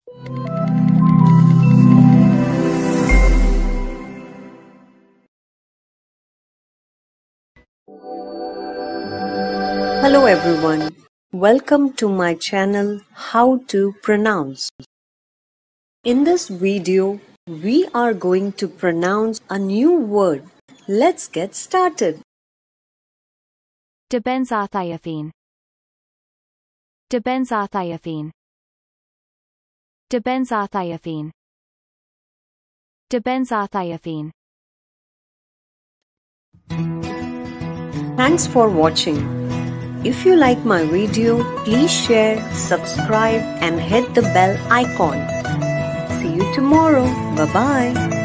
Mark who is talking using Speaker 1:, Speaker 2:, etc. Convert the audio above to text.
Speaker 1: Hello everyone, welcome to my channel How to Pronounce. In this video, we are going to pronounce a new word. Let's get started.
Speaker 2: Dibenzothiophene. Dibenzothiophene. Dibenzothiophene. Dibenzothiophene.
Speaker 1: Thanks for watching. If you like my video, please share, subscribe and hit the bell icon. See you tomorrow. Bye-bye.